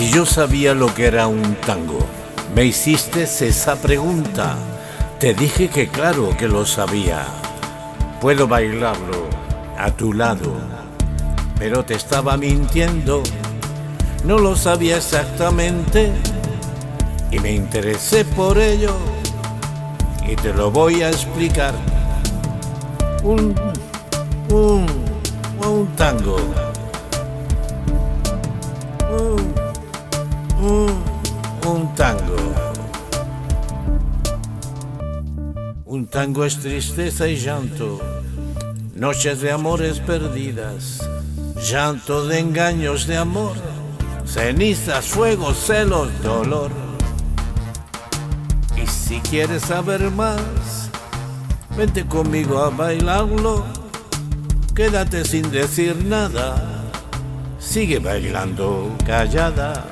Si yo sabía lo que era un tango, me hiciste esa pregunta. Te dije que claro que lo sabía. Puedo bailarlo a tu lado, pero te estaba mintiendo. No lo sabía exactamente y me interesé por ello y te lo voy a explicar. Un tango. Un tango. Un tango es tristeza y llanto, noches de amores perdidas, llanto de engaños de amor, cenizas, fuego, celos, dolor. Y si quieres saber más, vente conmigo a bailarlo, quédate sin decir nada, sigue bailando callada.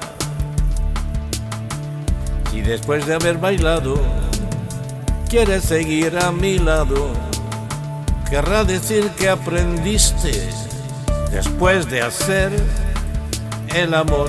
Si después de haber bailado quieres seguir a mi lado, querrá decir que aprendiste después de hacer el amor.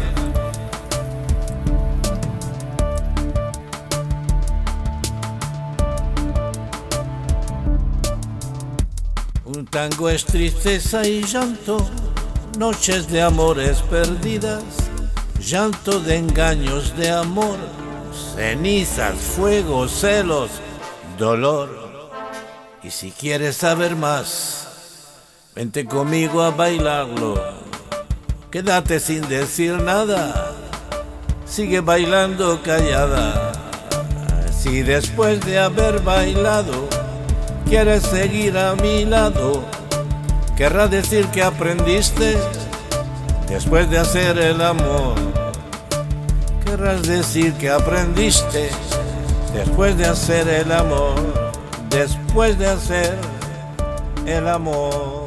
Un tango es tristeza y llanto, noches de amores perdidas, llanto de engaños de amor, cenizas, fuego, celos, dolor. Y si quieres saber más, vente conmigo a bailarlo, quédate sin decir nada, sigue bailando callada. Si después de haber bailado quieres seguir a mi lado, querrá decir que aprendiste después de hacer el amor. Querrás decir que aprendiste después de hacer el amor, después de hacer el amor.